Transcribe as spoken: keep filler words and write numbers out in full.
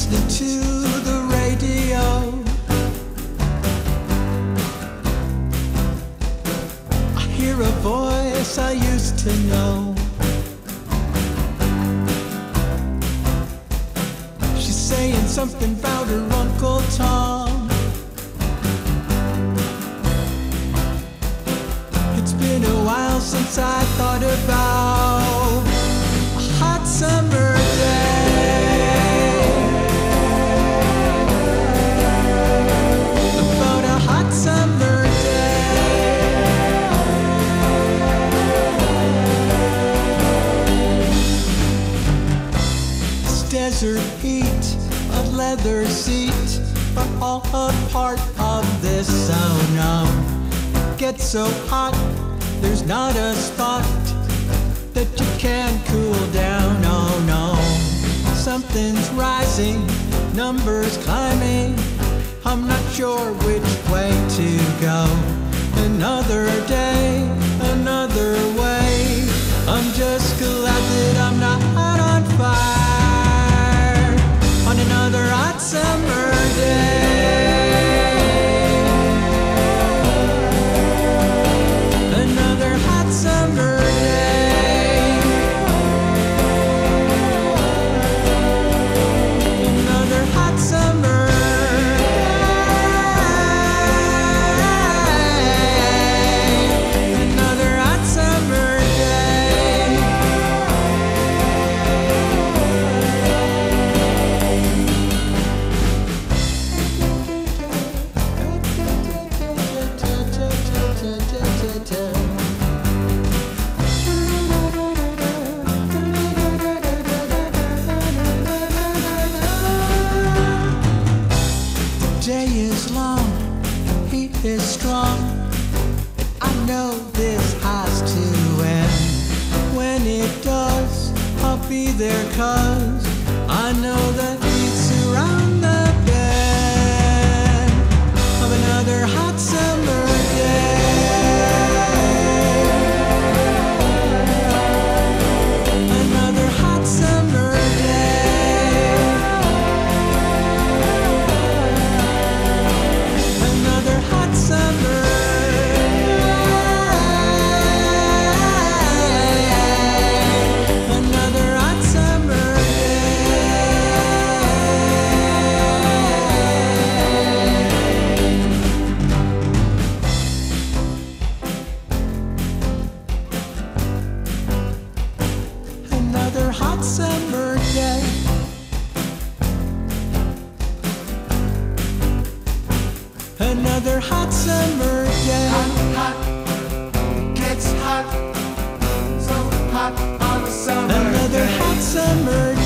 listening to the radio. I hear a voice I used to know. She's saying something about her Uncle Tom. It's been a while since I thought about a hot summer day. About a hot summer day. This desert heat, a leather seat, are all a part of this sauna. Gets so hot, there's not a spot that you can't cool down. Oh no, something's rising, numbers climbing. I'm not sure which way to go. Another day, another way. I'm just glad that I'm not on fire on another hot summer day. Summer day. Another hot summer day. Another hot summer day. Day is long, heat is strong. I know this has to end. When it does, I'll be there, 'cause I know that heat's around the bend of another hot summer day. Another hot summer day. Another hot summer. Another hot summer day. Another hot summer day. Another hot summer day. Hot, hot, gets hot, so hot on a summer Another day. hot summer